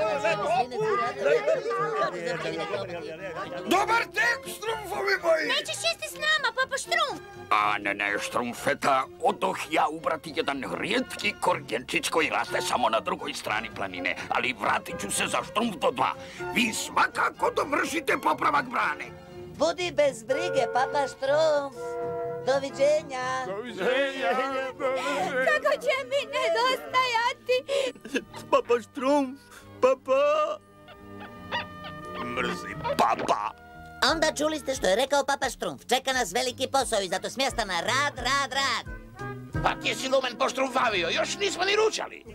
Dobar tek, Štrumfovi moji! Nećeš jesti s nama, papa Štrumf! A ne, Štrumfeta, odoh ja ubrati jedan rijetki korgenčić koji raste samo na drugoj strani planine, ali vratit ću se za Štrumf do 2. Vi svakako dovršite popravak brane. Budi bez brige, papa Štrumf. Doviđenja. Doviđenja. Kako će mi nedostajati? Papa Štrumf, papa. Mrzim papa. Onda čuli ste što je rekao papa Štrumf. Čeka nas veliki posao i zato smjesta na rad. Pa ti si Lumen poštrumfavio, još nismo ni ručali.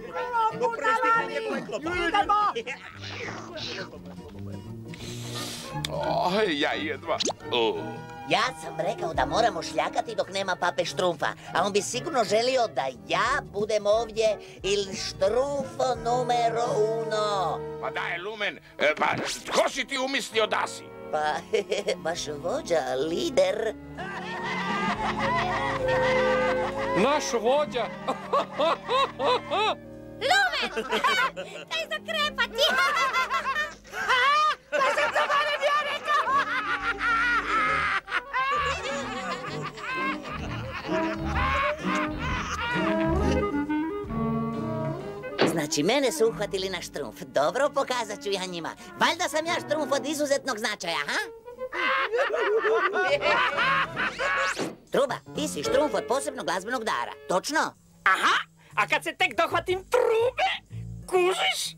Ja jedva. Ja sam rekao da moramo šljakati dok nema pape Štrumfa, a on bi sigurno želio da ja budem ovdje il Štrumfo numero 1. Pa daj, Lumen, pa tko si ti umislio da si? Pa, vaš vođa, lider. Naš vođa. Lumen! Daj zakrepati! Pa sam to barem ja rekao! Znači, mene su uhvatili na Štrumf. Dobro, pokazat ću ja njima. Valjda sam ja Štrumf od izuzetnog značaja, ha? Truba, ti si Štrumf od posebnog glazbenog dara, točno? Aha, a kad se tek dohvatim trube, kužiš?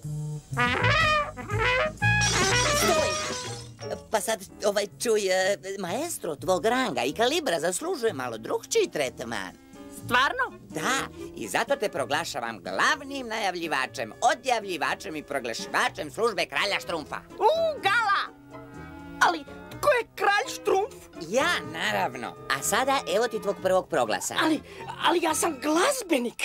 Stoj! Pa sad, čuj, maestro tvog ranga i kalibra zaslužuje malo drugčiji tretman. Stvarno? Da, i zato te proglašavam glavnim najavljivačem, odjavljivačem i proglašivačem službe kralja Štrumfa. Gala! Ali tko je kralj Štrumf? Ja, naravno. A sada evo ti tvog prvog proglasa. Ali ja sam glazbenik.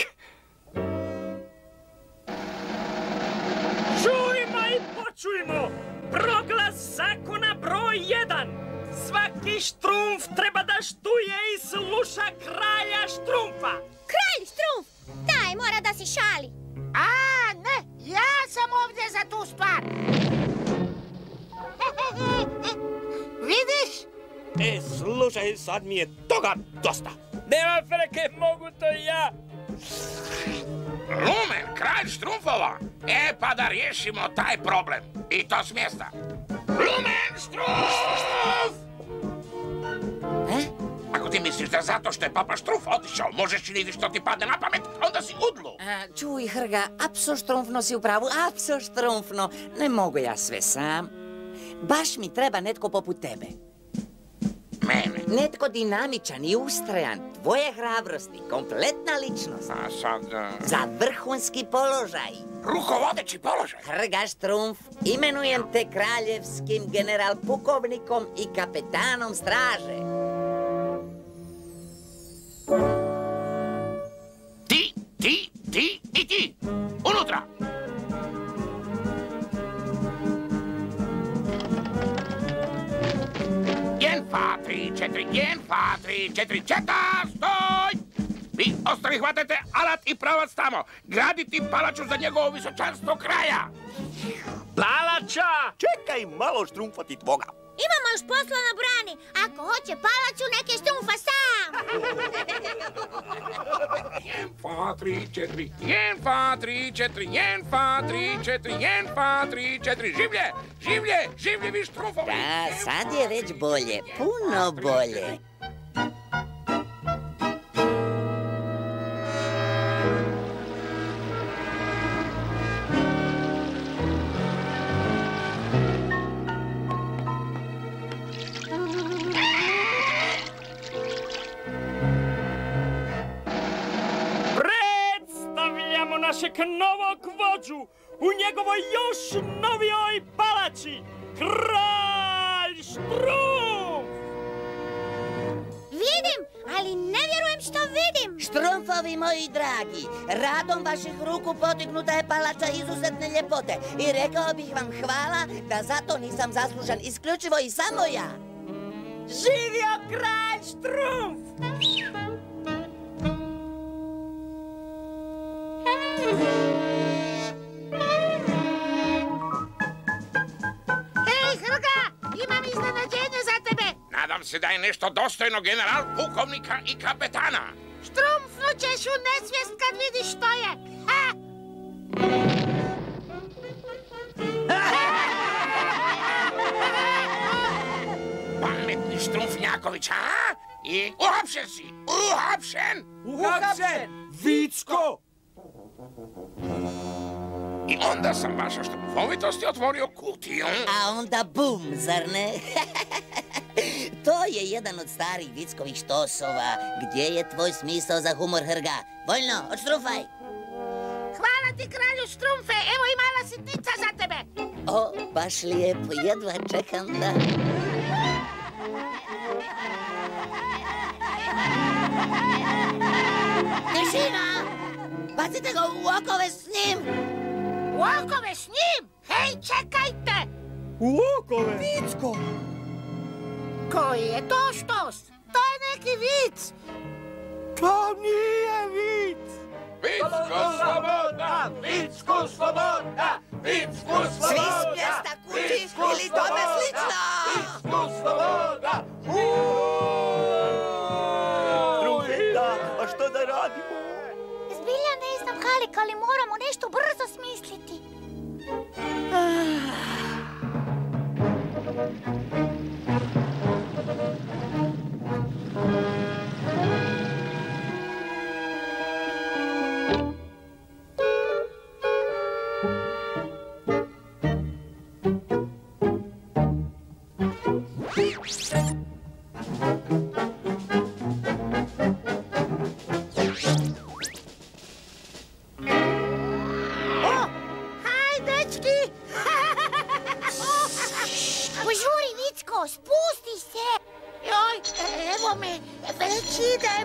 Čujmo i počujmo! Proglas zakona broj 1. Svaki Štrumf treba da štuje i sluša kralja Štrumfa. Kralj Štrumf! Daj, mora da si šali. A, ne, ja sam ovdje za tu stvar. Vidiš? Slušaj, sad mi je toga dosta. Nema freke, mogu to ja. Lumen, kralj Štrumfova. Pa da riješimo taj problem. I to s mjesta. Lumen Štrumf! Ako ti misliš da zato što je papa Štrumf otišao, možeš činiti što ti padne na pamet, onda si udlu. Čuj, Hrga, apso Štrumfno si u pravu, apso Štrumfno. Ne mogu ja sve sam. Baš mi treba netko poput tebe. Mene? Netko dinamičan i ustrajan, tvoje hrabrosti, kompletna ličnost. A sad... Za vrhunski položaj. Rukovodeći položaj? Hrga Štrumf, imenujem te kraljevskim general pukovnikom i kapetanom straže. Ti i ti! Unutra! Jen, fa, 3, 4, jen, fa, 3, 4, četa, stoj! Vi ostali hvatate alat i pravac tamo. Graditi palaču za njegovo visočanstvo kraja. Palača! Čekaj malo, Štrumfa ti tvoga. Imamo još posla na brani. Ako hoće palaču, neke Štrumfa sam. Jen, fa, 3, 4, jen, fa, 3, 4, jen, fa, 3, 4, jen, fa, 3, 4, življe, vi Štrumfovi. Da, sad je već bolje, puno bolje. Našeg novog vođu u njegovoj još novijoj palači, kralj Štrumf! Vidim, ali ne vjerujem što vidim. Štrumfovi moji dragi, radom vaših ruku podignuta je palača izuzetne ljepote i rekao bih vam hvala da zato nisam zaslužan isključivo i samo ja. Živio kralj Štrumf! se da je nešto dostojno general, pukovnika i kapetana. Štrumfnućeš u nesvijest kad vidiš što je. Ha! Pametni Štrumfnjaković, a? I uhapšen si! Uhapšen! Uhapšen! Vicko! I onda sam vaša štrumfovitosti otvorio kutiju. A onda bum, zar ne? To je jedan od starih Vickovih štosova. Gdje je tvoj smisao za humor, Hrga? Voljno, odštrumfaj! Hvala ti, kralju Štrumfe, evo i mala sitnica za tebe. O, baš lijepo, jedva čekam da... Tišina! Bacite ga u okove s njim! U okove s njim? Hej, čekajte! U okove! Vicko! Koji je to štos? To je neki vic. To nije vic! Vicko sloboda! Vicko sloboda! Vicko sloboda! Svi s mjesta kući ili tome slično! Vicko sloboda! Strumfeta, a što da radimo? Zbilja ne znam, Halik, ali moramo nešto brzo smisliti. Požuri, Vicko, spusti se! Joj, evo me, već idem.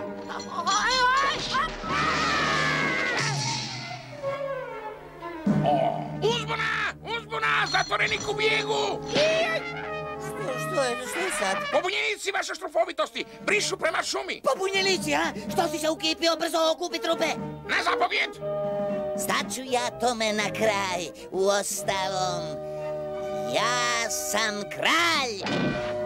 Uzbuna! Uzbuna! Zatvorenik u bijegu! Što je sad? Pobunjenici vaše štrumfovitosti brišu prema šumi! Pobunjenici, a? Što si se ukipio, brzo okupi trupe? Na zapovjed! Staću ja tome na kraj. Uostalom, ja sam kralj.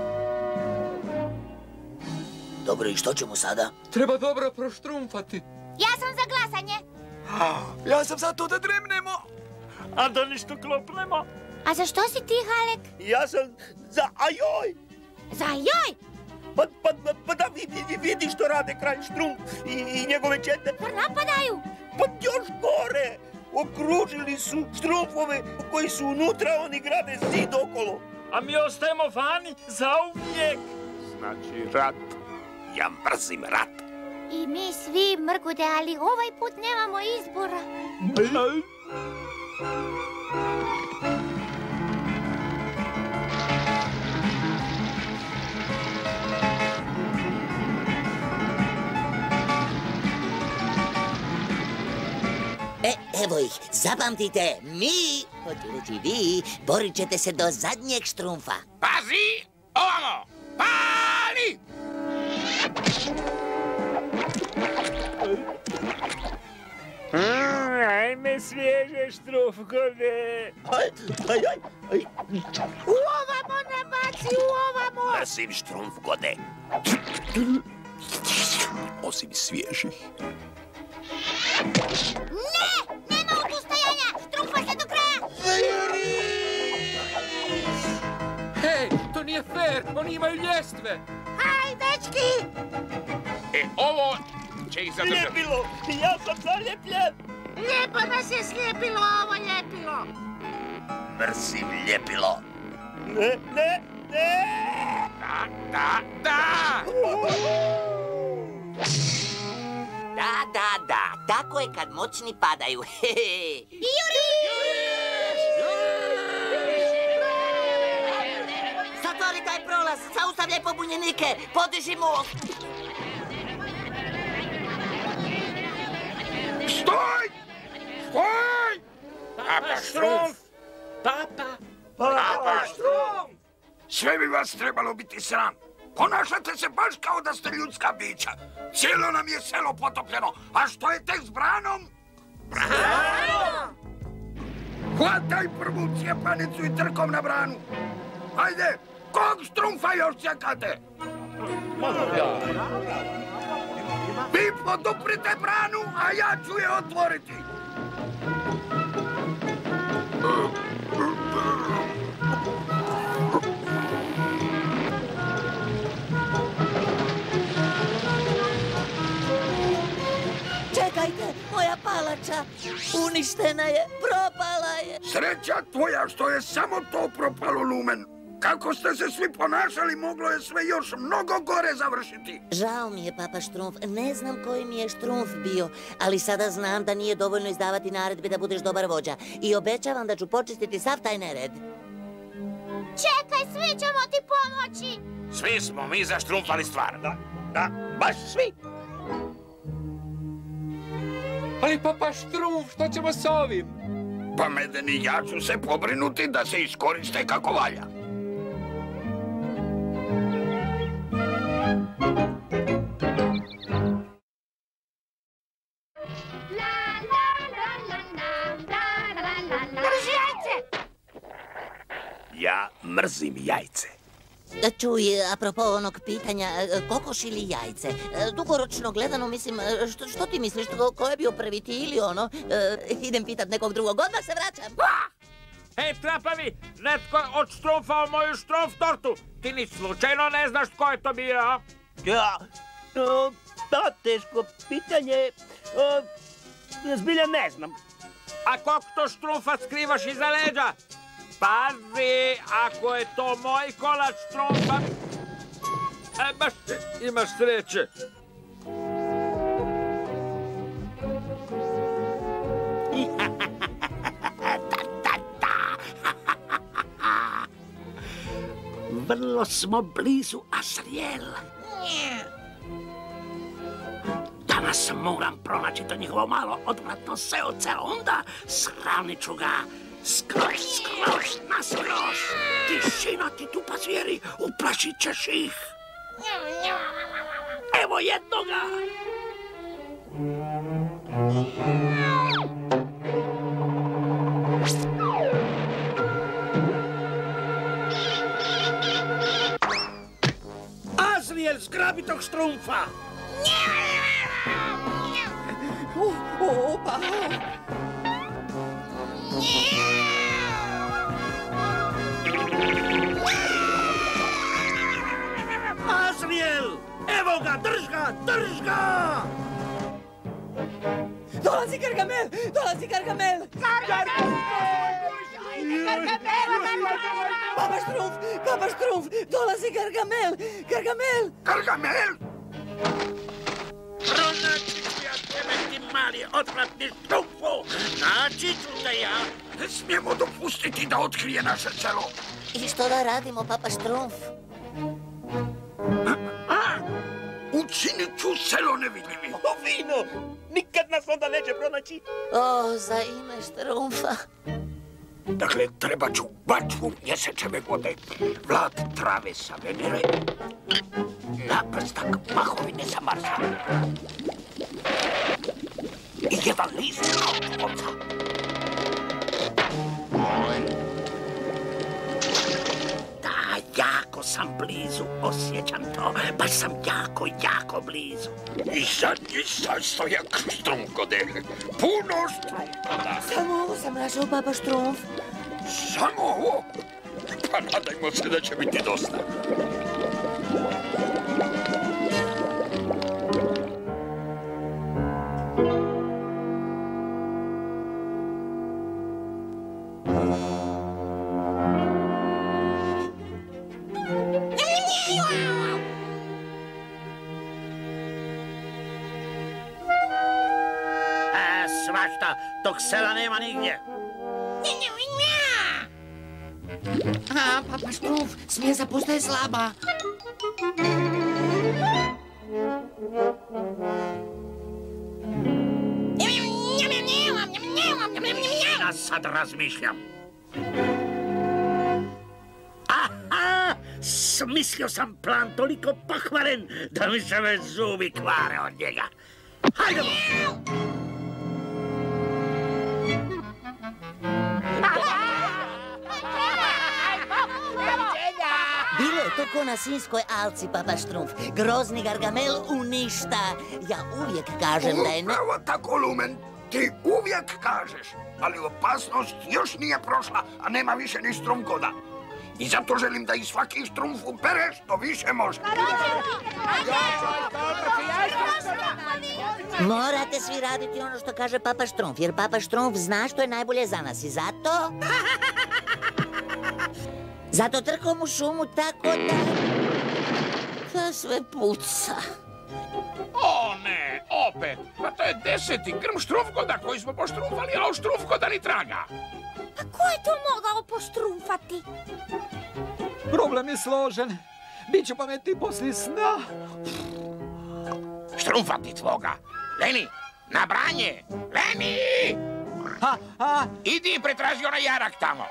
Dobro, i što ćemo sada? Treba dobro proštrumfati. Ja sam za glasanje. Ja sam za to da dremnemo. A da ništa klopnemo? A za što si ti, Halek? Ja sam za ajoj. Za joj! Pa da vidi što rade kralj Štrumf i njegove čete. Zar napadaju? Pa još gore. Okružili su Štrumfove koji su unutra, oni grade zid okolo. A mi ostajemo vani zauvijek. Znači rat. Ja mrzim rat. I mi svi, Mrgude, ali ovaj put nemamo izbora. Evo ih, zapamtite, mi, hoću reći vi, borit ćete se do zadnjeg štrumfa. Pazi! Ovamo! Pali! Ajme svježe štrumfkove. Ovamo ne baci, ovamo! Mrzim štrumfgode. Osim svježih. Ne! Nema odustajanja! Štrumfa se do kraja! Hej, to nije fair, oni imaju ljestve. Haj, dečki! Ovo će ih zadržati. Ljepilo, ja sam zaljepljen. Lijepo nas je slijepilo ovo ljepilo. Mrzim ljepilo. Ne. Da! Da, tako je kad moćni padaju. Zatvori taj prolaz, zaustavljaj pobunjenike, podiži most. Stoj! Stoj! Papa Štrumf! Papa Štrumf! Sve bi vas trebalo biti sram. Ponašate se baš kao da ste ljudska bića. Cijelo nam je selo potopljeno. A što je tek s branom? Brano! Hvataj prvu cijepanicu i trkom na branu. Hajde, kog Štrumfa još čekate? Vi poduprite branu, a ja ću je otvoriti. Čekajte, moja palača uništena je, propala je. Sreća tvoja što je samo to propalo, Lumen. Kako ste se svi ponašali, moglo je sve još mnogo gore završiti. Žao mi je, Papa Štrumf, ne znam koji mi je Štrumf bio, ali sada znam da nije dovoljno izdavati naredbe da budeš dobar vođa. I obećavam da ću počistiti sav taj nered. Čekaj, svi ćemo ti pomoći. Svi smo mi zaštrumfali stvar. Da, baš svi. Ali Papa Štrumf, što ćemo s ovim? Pa Medeni, ja ću se pobrinuti da se iskoriste kako valja. Drži jajce! Ja mrzim jajce. Čuj, apropo onog pitanja, kokoš ili jajce? Dugoročno gledano, mislim, što ti misliš, ko je bio prvi, ti ili ono? Idem pitat nekog drugog, odmah se vraćam. Hej, trapavi, netko je odštrumfao moju štrumf tortu. Ti ni slučajno ne znaš tko je to bio, a? Ja, da, teško pitanje. Zbilja ne znam. A kog to štrumfa skrivaš iza leđa? Pazi, ako je to moj kolač štrumfa... baš imaš sreće. Vrlo smo blizu, Asriel. Danas moram pronaći to njihovo malo odvratno seoce, onda sravnit ću ga skroz, naskroz. Tišina ti tupa zvijeri, uplašit ćeš ih. Evo jednoga. Azriel, zgrabi tog štrumfa! Opa! Azriel! Evo ga, drž ga! Dolazi Gargamel! Dolazi Gargamel! Papa Štrumf! Dolazi Gargamel! Gargamel! Pronaći ću ja tebe, ti mali odvratni štrumfu! Naći ću te ja! Ne smijemo dopustiti da otkrije naše selo! I što da radimo, Papa Štrumf? Učinit ću selo nevidljivim! O, fino! Nikad nas onda neće pronaći! O, za ime Štrumfa! Dakle, treba ću bačvu mjesečeve vode, vlat trave sa Venere, naprstak mahovine sa Marsa i jedan list kaučkovca. Da, jako sam blizu, osjećam to, baš sam jako blizu. I zadnji sastojak štrumkodelje, puno štrumkoda. Samo ovo sam našao, Papa Štrumf. Samo ovo? Pa nadajmo se da će biti dosta. Svašta, tog sela nema nigdje. A, Papa Štrumf, smjesa postaje slaba. Ja sad razmišljam. Aha! Smislio sam plan toliko pokvaren da mi se već zubi kvare od njega. Hajdemo! Bilo je to ko na Sinjskoj alci, Papa Štrumf. Grozni Gargamel uništa. Ja uvijek kažem da je... Upravo tako, Lumen. Ti uvijek kažeš, ali opasnost još nije prošla, a nema više ni Strumgoda. I zato želim da i svaki Štrumf upere što više može. Morate svi raditi ono što kaže Papa Štrumf, jer Papa Štrumf zna što je najbolje za nas i zato... Zato trkom u šumu tako da sve puca. O ne, opet. Pa to je 10. grm Štrumfgoda koji smo poštrumfali, a o Štrumfgoda ni traga. A ko je to mogao poštrumfati? Problem je složen. Biću pametniji poslije sna. Štrumfati tvoga. Leni, na branje! Leni! Idi i pretraži onaj jarak tamo.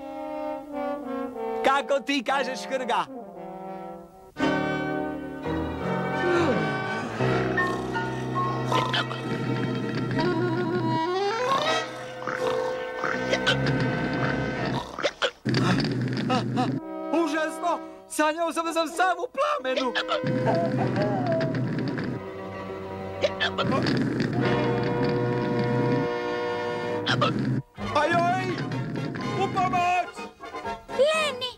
Kako ti kažeš, Hrga? Užasno! Sanjao sam da sam sam u plamenu. Ajoj! U pomoć! Leni!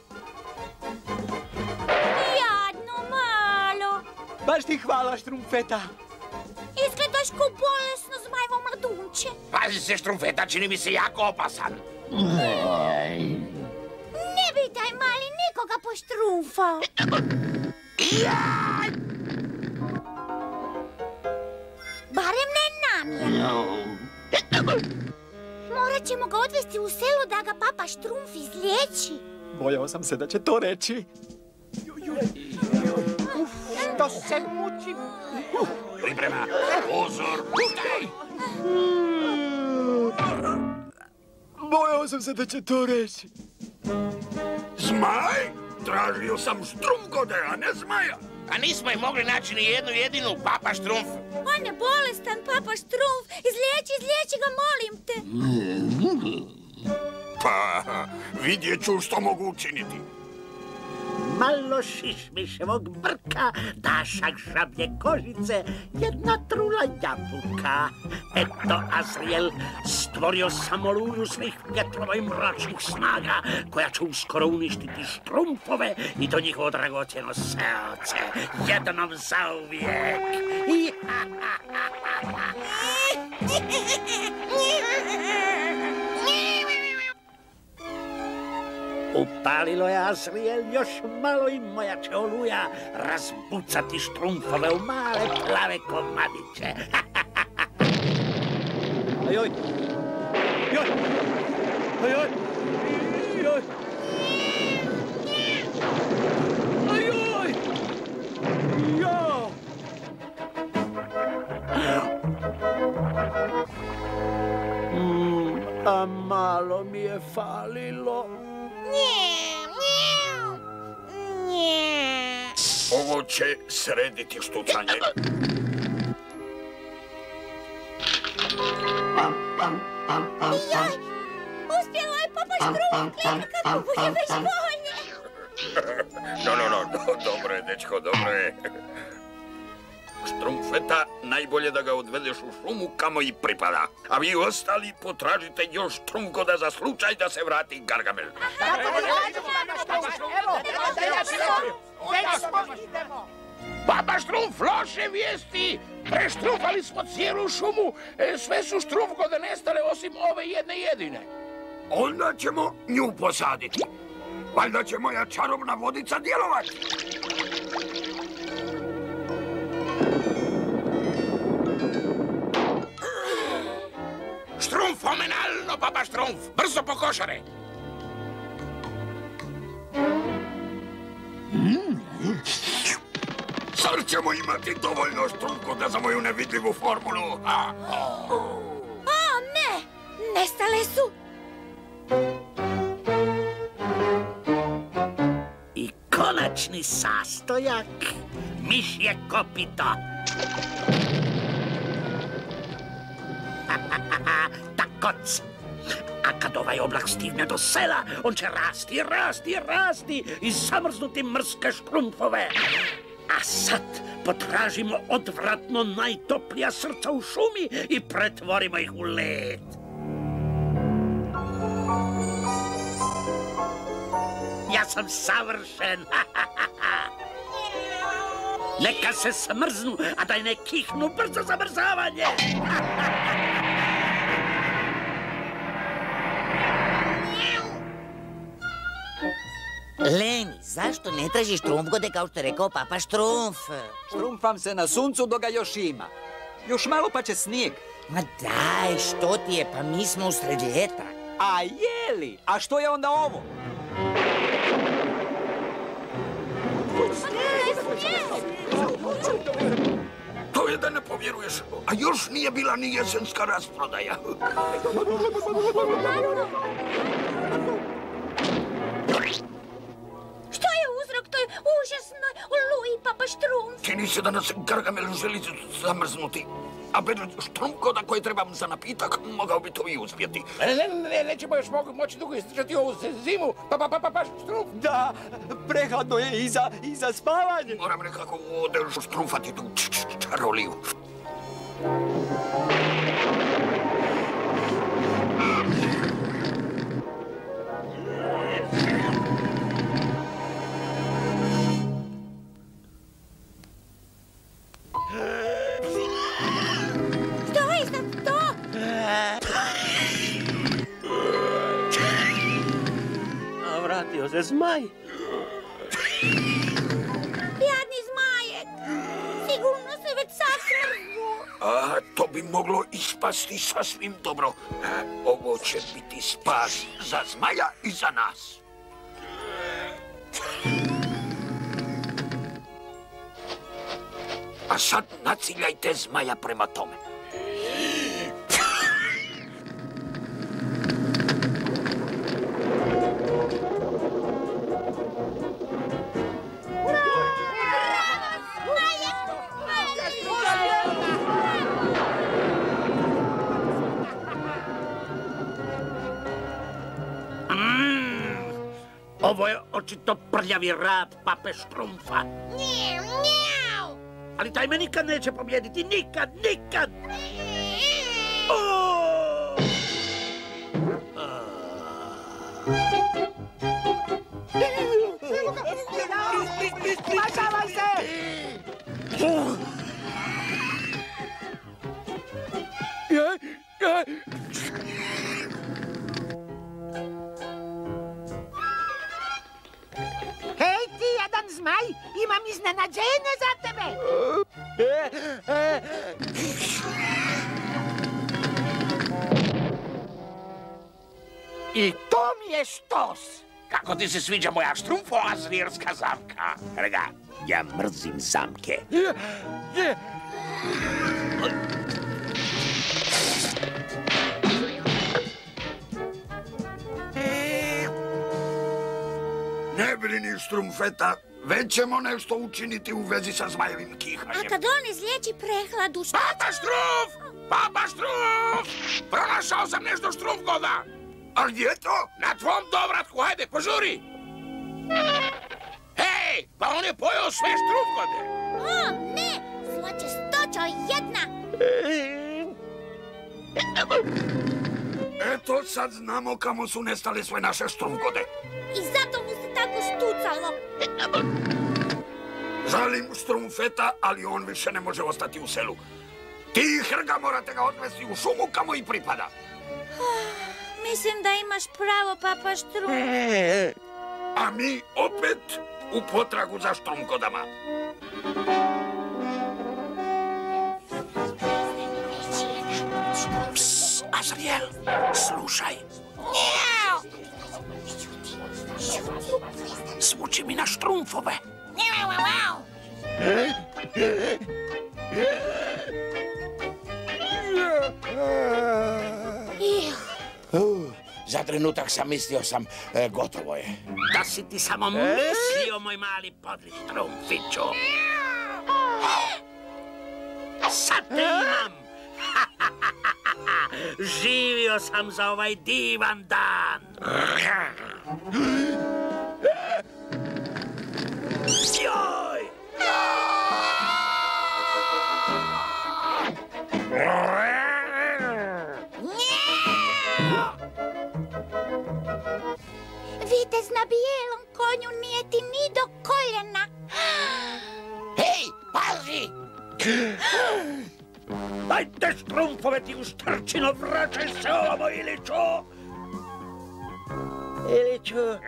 Jadno malo. Baš ti hvala, Štrumfeta. Izgledaš ko bolesno zmajevo mladunče. Pazi se, Štrumfeta, čini mi se jako opasan. Ne bi taj mali nikoga poštrumfao. Jaj! Barem ne namjerno. Morat ćemo ga odvesti u selo da ga Papa Štrumf izliječi. Bojao sam se da će to reći. Što se mučim? Priprema, uzor, puštaj! Bojao sam se da će to reći. Zmaj? Tražio sam Štrumgode, a ne zmaja. A nismo im mogli naći ni jednu jedinu, Papa Štrumf. On je bolestan, Papa Štrumf. Izliječi ga, molim te. Pa, vidjet ću što mogu učiniti. Malo šišmiševog brka, dašak žablje kožice, jedna trula jabuka. Eto, Azriel, stvorio sam oluju svih vjetrova i mračnih snaga, koja će uskoro uništiti Štrumfove i to njihovo dragocjeno seoce, jednom zauvijek. Upalilo je Azriel, još malo i moja će oluja razbucati Štrumfove u male plave komadiće. Ajoj! Joj! Ajoj! Joj! Ajoj! Jo! A malo mi je falilo. Ovo će srediti štucanje. Joj, uspjelo je, Papa Štrumf, gleda kako mu je već bolje. Dobro je, dečko, dobro je. Štrumfeta, najbolje da ga odvedeš u šumu kamo i pripada. A vi ostali potražite još Štrumgoda za slučaj da se vrati Gargamel. Papa Štrumf, loše vijesti! Preštrumfali smo cijelu šumu. Sve su Štrumfgode nestale osim ove jedne jedine. Onda ćemo nju posaditi. Valjda će moja čarobna vodica djelovati. Štrumf, omenalno, Papa Štrumf! Brzo po košare! Zar ćemo imati dovoljno Štrumgoda za moju nevidljivu formulu? O, ne! Nestale su! I konačni sastojak, mišje kopito. Takoc. A kad ovaj oblak stigne do sela, on će rasti, rasti, rasti i zamrznuti mrske štrumfove. A sad potražimo odvratno najtoplija srca u šumi i pretvorimo ih u led. Ja sam savršen. Neka se smrznu, a da ne kihnu brzo zamrzavanje. Leni, zašto ne tražiš Štrumfgode kao što je rekao papa Štrumf? Štrumfam se na suncu dok ga još ima. Još malo pa će snijeg. Ma daj, što ti je, pa mi smo usred ljeta. A jeli? A što je onda ovo? To je da ne povjeruješ, a još nije bila ni jesenska rasprodaja. Što je uzrok toj užasnoj oluji, papa Štrumf? Čini se da nas Gargamel želi zamrznuti. A bez Štrumfgoda koje trebam za napitak, mogao bi to i uspjeti. Nećemo još moći dugo izdržati ovu zimu, papa Štrumf. Da, prehladno je i za spavanje. Moram nekako štrumfati tu čaroliju. Vratio se zmaj. Jadni zmajek. Sigurno se već sad smrznu. To bi moglo ispasti sasvim dobro. Ovo će biti spas za zmaja i za nas. A sad naciljajte zmaja prema tome. Ovo je očito prljavi rad pape Štrumfa. Njau, njau. Ali taj me nikad neće pobjediti, nikad, nikad! Spašavaj se! Hej, ti jedan zmaj, imam iznenađenje za tebe! I to mi je štos! Kako ti se sviđa moja štrumfoazrijerska zamka? Rega, ja mrzim zamke. Ne brini, Štrumfeta, već ćemo nešto učiniti u vezi sa zmajevim kihanjem. A kad on izliječi prehladu, šta Papa Štrumf! Papa Štrumf! Pronašao sam nešto Štrumfgoda! A gdje je to? Na tvom dovratku, hajde, požuri! Hej, pa on je pojeo sve Štrumfgode! O, ne! Zločestoćo jedna! Eto, sad znamo kamo su nestale sve naše Štrumfgode. I zato mu se tako štucalo. Žalim Štrumfeta, ali on više ne može ostati u selu. Ti i Hrga morate ga odvesti u šumu kamo i pripada. Mislim da imaš pravo, papa Štrumf. A mi opet u potragu za Štrumfgodama. Psst, Azriel, slušaj. Zvuči mi na Štrumfove. Za trenutak sam mislio gotovo je. Da si ti samo mislio, moj mali podli Štrumfiću. Sad te imam. Živio sam za ovaj divan dan. Joj! Vitez na bijelom konju nije ti ni do koljena. Hej, pazi! Dajte štrumfove ti u štrčino, vraćaj se ovamo, Iliću! Iliću...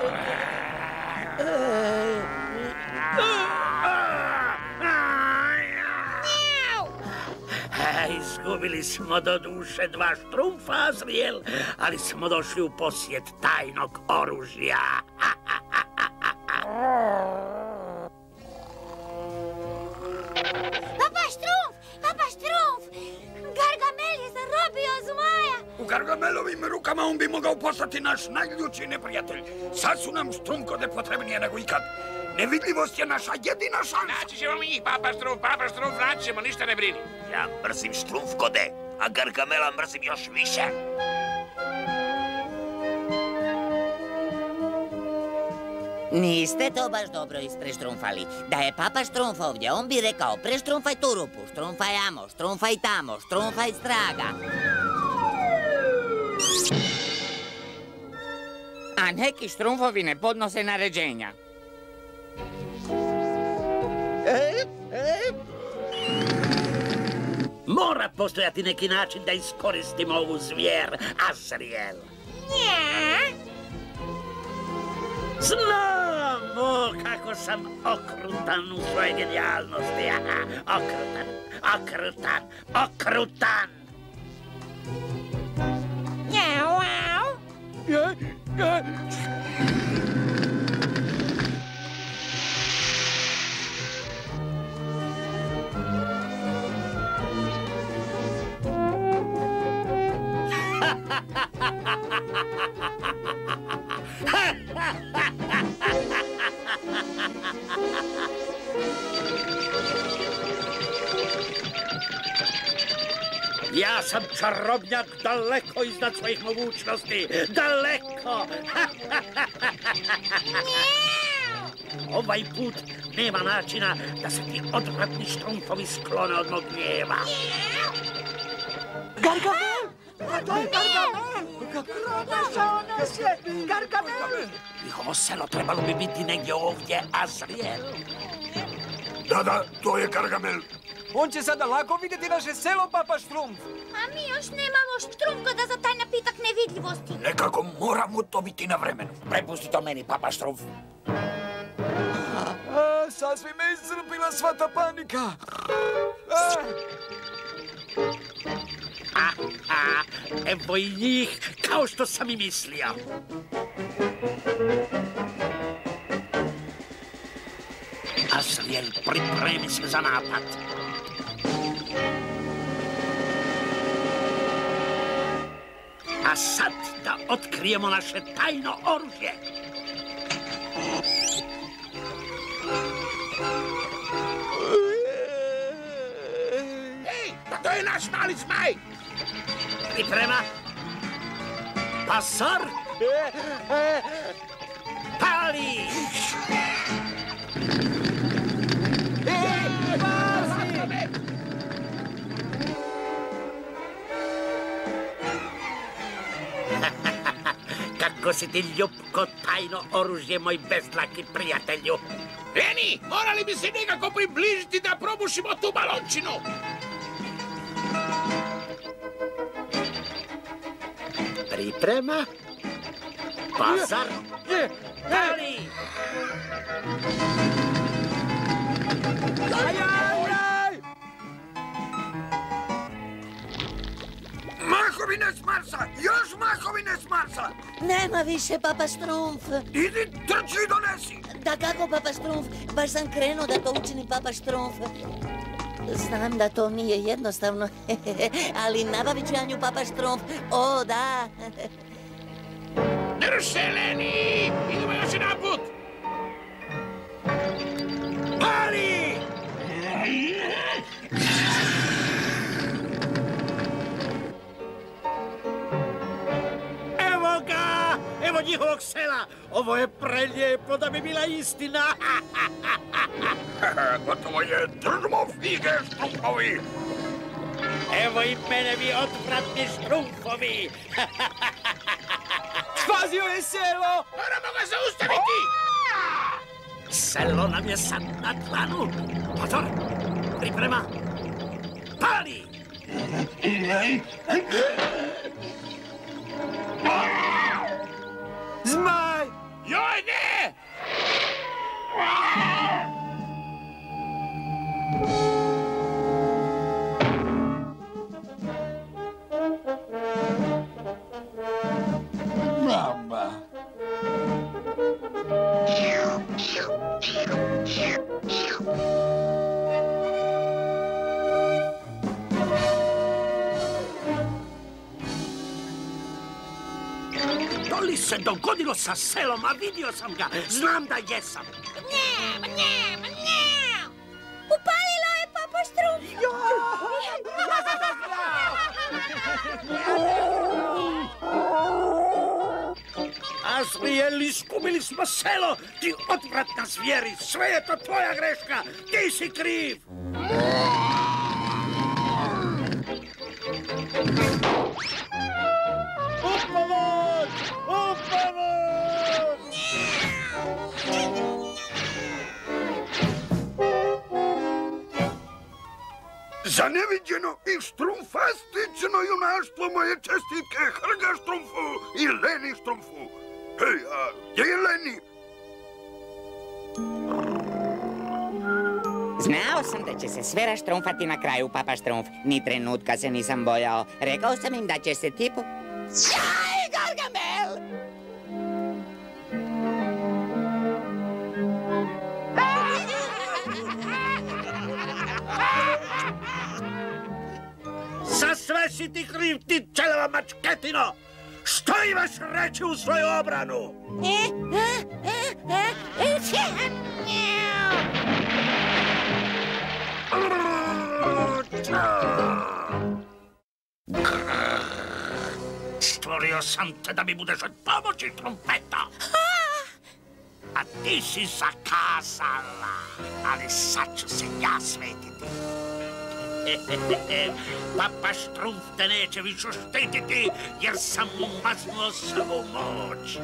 Izgubili smo do duše 2 štrumfa, Azriel, ali smo došli u posjet tajnog oružja. Papa Štrumf! Gargamel je zarobio zmaja! U Gargamelovim rukama on bi mogao postati naš najljući neprijatelj. Sad su nam štrumkode potrebnije nego ikad. Nevidljivost je naša jedina šansa. Naći ćemo mi njih, Papa Štrumf, naći ćemo, ništa ne brini. Ja mrzim štrumfkode, a Gargamela mrzim još više. Niste to baš dobro ispreštrumfali. Da je Papa Štrumf ovdje, on bi rekao preštrumfaj tu rupu, štrumfaj amo, štrumfaj tamo, štrumfaj straga. A neki štrumfovi ne podnose naređenja. Mora postojati neki način da iskoristimo ovu zvijer, Azriel. Znamo kako sam okrutan u svojoj genijalnosti. Okrutan. Ja sam čarobnjak daleko iznad svojih mogućnosti. Daleko! Ovaj put nema načina da se ti odvratni štrumfovi sklone od mog gnjeva. Gargamel! To je Gargamel! Kako se on nosje? Gargamel! Njihovo selo trebalo bi biti negdje ovdje, Azriel. Da, to je Gargamel. On će sada lako vidjeti naše selo, Papa Štrumf. A mi još nemamo štrumkoda za taj napitak nevidljivosti. Nekako moramo dobiti na vremenu. Prepusti to meni, Papa Štrumf. Sasvim me iscrpila sva ta panika. Evo i njih, kao što sam i mislio. Azriel, pripremi se za napad. A sad da otkrijemo naše tajno oružje. Ej, pa to je naš mali zmaj! Priprema. Pasar. Pali! Kako si ti ljubko tajno oružje, moj bezlaki prijatelju. Eni, morali bi se nekako približiti da probušimo tu balončinu. Priprema. Pasar. Pali! Mahovine s Marsa! Još mahovine s Marsa! Nema više, Papa Štrumf. Idi, trči i donesi! Da kako, Papa Štrumf? Baš sam krenuo da to učini, Papa Štrumf. Znam da to nije jednostavno, ali nabavit ću ja nju, Papa Štrumf. O, da. Dršeleni! Idemo još jedan put! Pali! Evo njihovog sela. Ovo je prelijepo da bi bila istina. Gotovo je, držmo fige, štrumfovi. Evo i mene vi odvratni štrumfovi. Spazio je selo! Moramo ga zaustaviti! Selo nam je sad na dlanu. Motor, priprema. Pali! Zmaj! Joj, ne! Mama. To li se dogodilo sa selom, a vidio sam ga. Znam da jesam. Upalilo je Papa Štrumf! Azriel, izgubili smo selo. Ti odvratna zvijeri, sve je to tvoja greška. Ti si kriv. Za neviđeno i štrumfastično junaštvo moje čestitke Hrga Štrumfu i Leni Štrumfu. Hej, a gdje je Leni? Znao sam da će se sve raštrumfati na kraju, Papa Štrumf. Ni trenutka se nisam bojao. Rekao sam im da će se tipu... Sjaj, Gargamel! Za sve si ti kriv, ti čeleva mačketino! Što imaš reći u svoju obranu? Stvorio sam te da mi budeš od pomoći, Štrumfeta. A ti si zakazala, ali sad ću se ja svetiti. Papa Štrumf te neće više štititi, jer sam mu maznuo svu moć.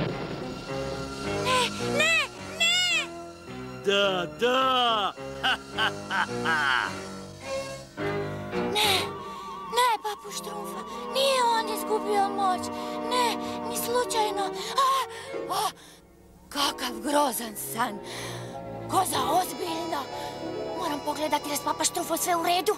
Ne! Da! Ne, Papu Štrumfa, nije on izgubio moć. Ne, ni slučajno. Kakav grozan san. Koza, ozbiljno. Moram pogledati da s Papa Štrumfom sve u redu.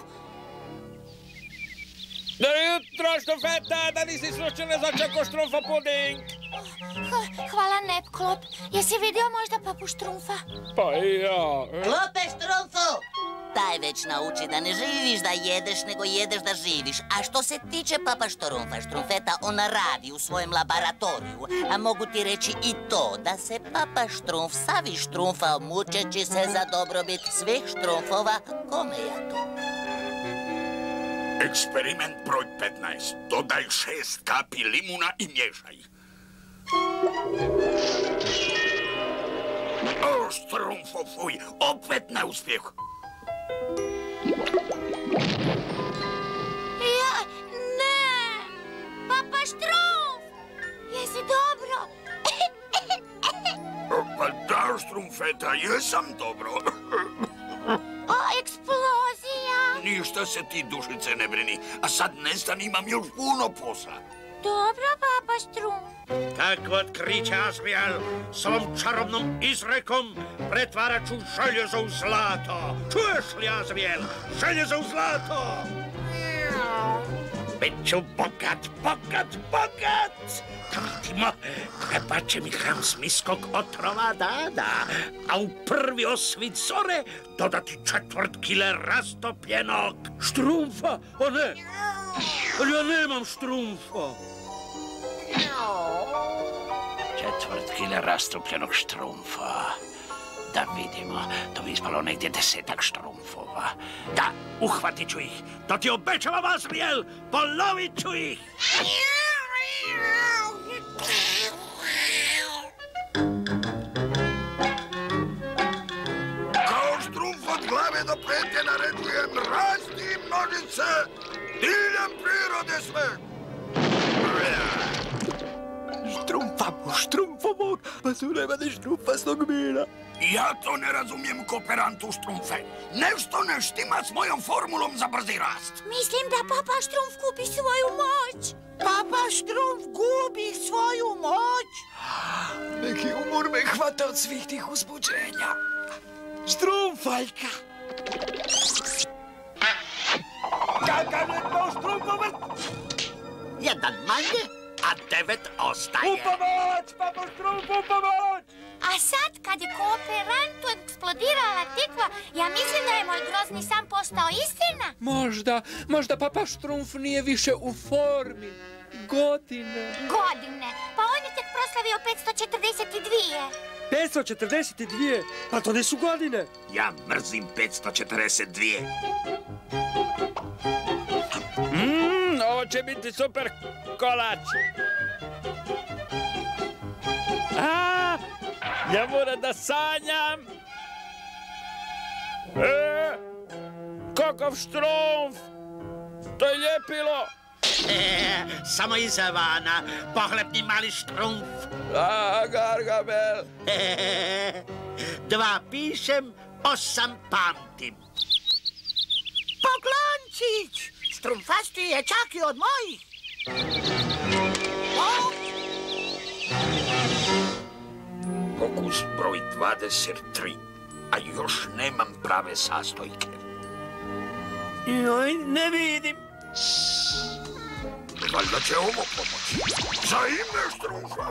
Dobro jutro, Štrumfeta, da nisi slučajno začekao Štrumfa puding. Hvala, Nepklop. Jesi vidio možda Papu Štrumfa? Pa i ja. Klope, Štrumfu! Taj već nauči da ne živiš da jedeš, nego jedeš da živiš. A što se tiče Papa Štrumfeta, on radi u svojem laboratoriju. A mogu ti reći i to, da se Papa Štrumf savi štrumfao mučeći se za dobrobit svih štrumfova, kome ja to? Eksperiment broj 15. Dodaj 6 kapi limuna i miješaj. O, Štrumfo, fuj, opet neuspjeh. Ne! Papa Štrumf! Jesi dobro? Pa da, Štrumfeta, jesam dobro. Eksplozija! Ništa se ti, dušice, ne brini. A sad nestan, imam još puno posla. Dobro, Papa Štrumf. Takvo otkriće, Azriel, s ovom čarobnom izrekom pretvarat ću željezo u zlato. Čuješ li, Azriel? Željezo u zlato! Biću bogat! Da vidimo, trebat će mi hram smiskog otrova, da. A u prvi osvit zore dodati 4 kile rastopljenog štrumfa. O ne, ali ja nemam štrumfa. 4 kile rastopljenog štrumfa. Da vidimo, to bi ispalo negdje 10-ak štrumfova. Da, uhvatit ću ih. To ti obećavam, Azriel, polovit ću ih. do pete naređujem rasti i množice diljem prirode sve. Štrumfovog, pa tu nema ni štrumfasnog mira. Ja to ne razumijem, kooperantu Štrumfe. Nešto ne štima s mojom formulom za brzi rast. Mislim da Papa Štrumf gubi svoju moć. Papa Štrumf gubi svoju moć? Neki umor me hvata od svih tih uzbuđenja. Štrumfaljka! Kakav je to Štrumfovac? Jedan manje, a 9 ostaje. U pomoć, Papa Štrumf, u pomoć! A sad, kad je kooperantu eksplodirala tikva, ja mislim da je moj grozni san postao istina. Možda Papa Štrumf nije više u formi. Godine. Pa on je tek proslavio 542. 542? Pa to nisu godine. Ja mrzim 542. Ovo će biti super kolač. Ja moram da sanjam. Kakav Štrumf! To je ljepilo. Samo izavana, pohlepni mali Štrumf. Gargamel. 2 pišem, 8 pamtim. Poklončić! Štrumfasti je čak i od mojih. Pokus broj 23, a još nemam prave sastojke. Joj, ne vidim. Valjda će ovo pomoći. Za ime Štrumfa.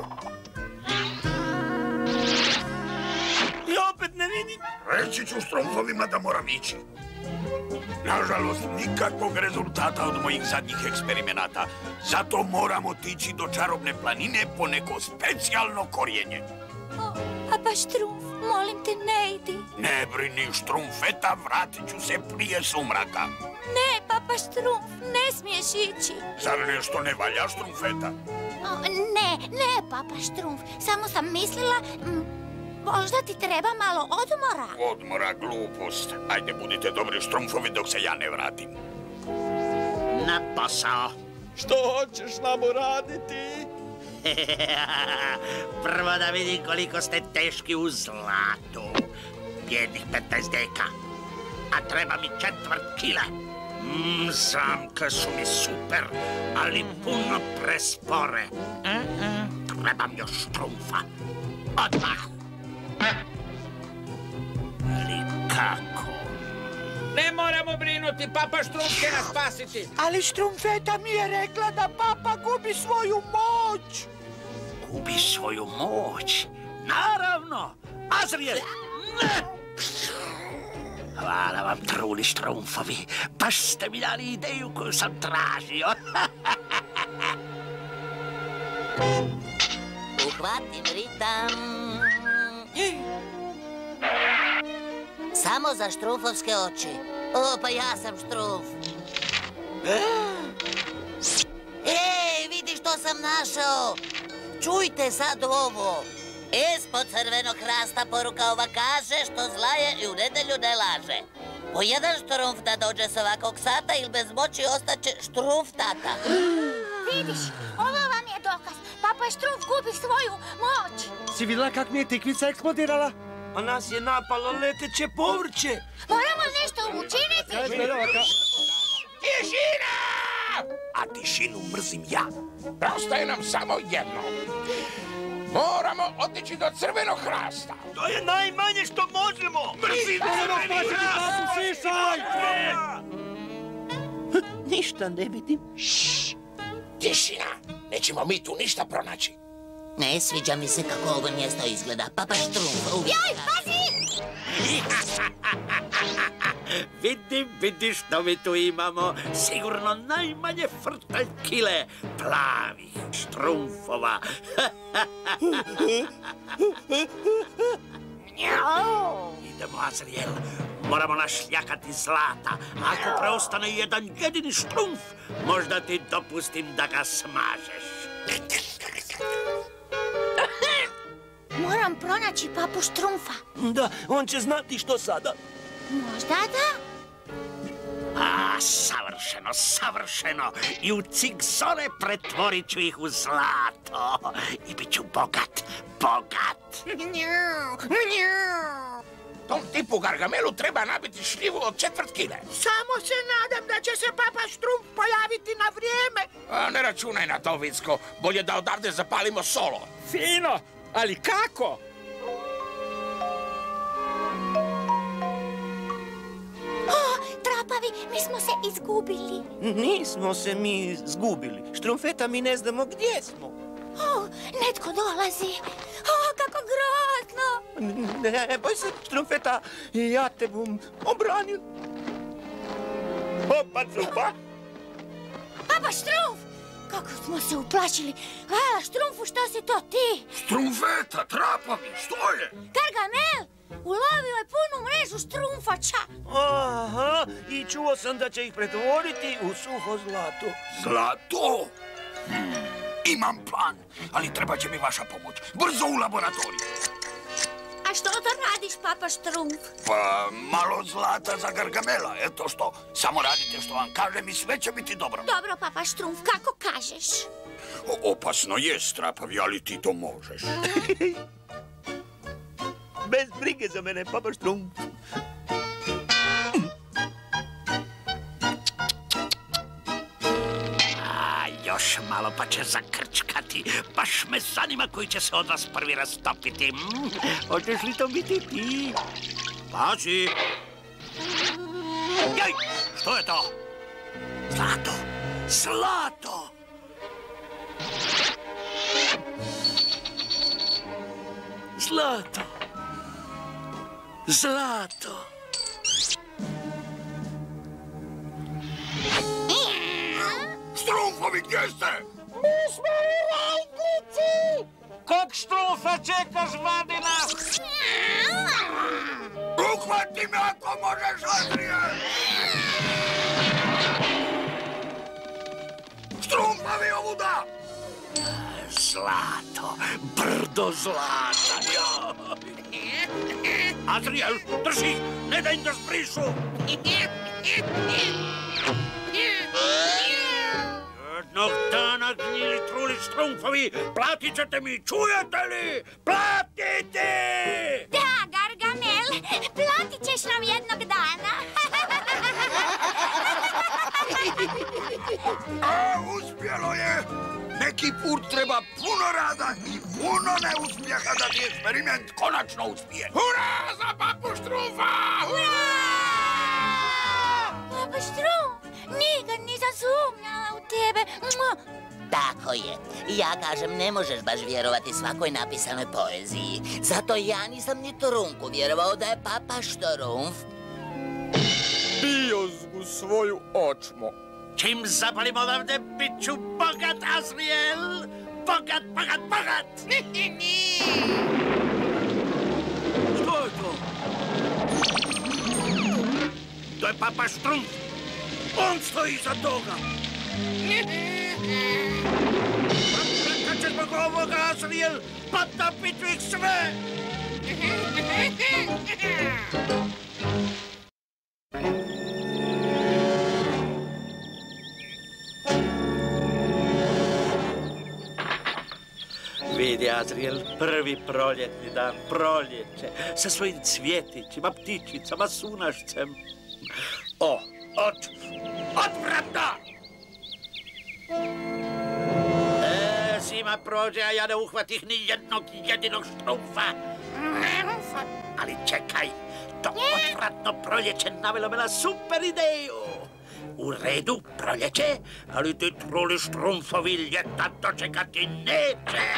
I opet ne vidim. Reći ću Štrumfovima da moram ići. Nažalost, nikakvog rezultata od mojih zadnjih eksperimenata. Zato moram otići do čarobne planine po neko specijalno korijenje. Papa Štrumf, molim te, ne idi. Ne brini, Štrumfeta, vratit ću se prije sumraka. Ne, Papa Štrumf, ne smiješ ići. Zar nešto ne valja, Štrumfeta? Ne, Papa Štrumf, samo sam mislila, možda ti treba malo odmora. Odmora, glupost. Ajde, budite dobri, Štrumfovi, dok se ja ne vratim. Na posao. Što hoćeš nam uraditi? Prvo da vidim koliko ste teški u zlatu. Jednih 15 deka. A treba mi 1/4 kile. Zamke su mi super, ali puno prespore. Trebam još Štrumfa. Odmah. Ali kako? Ne moramo brinuti, Papa Štrumf će nas spasiti. Ali Štrumfeta mi je rekla da Papa gubi svoju moć. Gubi svoju moć? Naravno! Azriel! Ne! Hvala vam, truli Štrumfovi. Baš ste mi dali ideju koju sam tražio. Uhvatim ritam. Samo za Štrumfovske oči. O, pa ja sam Štrumf. Ej, vidi što sam našao. Čujte sad ovo. Ispod crvenog hrasta poruka ova kaže što zla je i u nedelju ne laže. Po jedan Štrumf da dođe s ovakvog sata ili bez moći ostaće Štrumf tata. Vidiš, ovo vam je dokaz. Papa Štrumf gubi svoju moć. Si vidjela kak mi je tikvica eksplodirala? A nas je napalo leteće povrće. Moramo nešto učiniti. Tišina! A tišinu mrzim ja. Preostaje nam samo jedno. Moramo otići do crvenog hrasta. To je najmanje što možemo. Mrzim crveni hrast! Ništa ne vidim. Tišina! Nećemo mi tu ništa pronaći. Ne sviđa mi se kako ovo mjesto izgleda. Papa Štrumf uvijek... Joj, pazi! Vidim što mi tu imamo. Sigurno najmanje frtalj kile plavih Štrumfova. Idemo, Azriel. Moramo našljakati zlata. Ako preostane jedan jedini Štrumf, možda ti dopustim da ga smažeš. Moram pronaći Papu Štrumfa. Da, on će znati što sada. Možda da. A, savršeno, savršeno. I u cigzone pretvorit ću ih u zlato. I bit ću bogat, bogat. Tom tipu Gargamelu treba nabiti šljivu od 1/4 kile. Samo se nadam da će se Papa Štrumf pojaviti na vrijeme. Ne računaj na to, Vicko. Bolje da odavde zapalimo solo. Fino, ali kako? Trapavi, mi smo se izgubili. Nismo se mi zgubili. Štrumfeta, mi ne znamo gdje smo. Netko dolazi. Kako grozno. Ne boj se, Štrumfeta, ja te bom obranil. Opa, cupa. Papa Štrumf! Kako smo se uplašili. Hvala Štrumfu, što si to ti? Štrumfeta, Trapavi, što je? Gargamel! Ulovio je punu mrežu štrumfača. Aha, i čuo sam da će ih pretvoriti u suho zlato. Zlato? Imam plan, ali treba će mi vaša pomoć. Brzo u laboratoriju. A što to radiš, Papa Štrumf? Pa, malo zlata za Gargamela, eto što. Samo radite što vam kažem i sve će biti dobro. Dobro, Papa Štrumf, kako kažeš? Opasno je, Trapavi, ali ti to možeš. Bez brige za mene, Papa Štrumf. Još malo pa će zakrčkati. Baš me zanima koji će se od vas prvi rastopiti. Hoćeš li to biti ti? Pazi. Jaj, što je to? Zlato, zlato. Zlato. Zlato. Štrumfovi, gdje ste? Mi smo u rajtlici! Kog Štrumfa čekaš, Vadina? Uhvati me ako možeš, Adriel! Štrumfovi, ovuda! Zlato, brdo zlata. Adriel, drži, ne da im da zbrišu. Jednog dana, gnjili truli Štrumfovi, platit ćete mi, čujete li? Platite! Da, Gargamel, platit ćeš nam jednog dana. Uspjelo je! Neki put treba puno rada i puno neuspjeha da ti eksperiment konačno uspije. Hurra za Papu Štrumfa! Hurra! Papa Štrumf, nikad nisam sumnjala u tebe. Tako je. Ja kažem, ne možeš baš vjerovati svakoj napisanoj poeziji. Zato ja nisam ni trunku vjerovao da je Papa Štrumf. Bio u svoju očmo. Čim zapalim odavde, bit ću bogat, Azriel! Bogat, bogat, bogat! Što je to? To je Papa Štrumf! On stoji iza toga! Kad ćeš zbog ovoga, Azriel, potopit ću ih sve! Vidi, Azriel, prvi proljetni dan, proljeće, sa svojim cvjetićima, ptičicama, sunašcem. Odvratno! Zima prođe, a ja ne uhvatih ni jednog jedinog Štrumfa. Ali čekaj, to odvratno proljeće navelo me na super ideju. U redu, proljeće, ali ti truli Štrumfovi ljeta dočekati neće.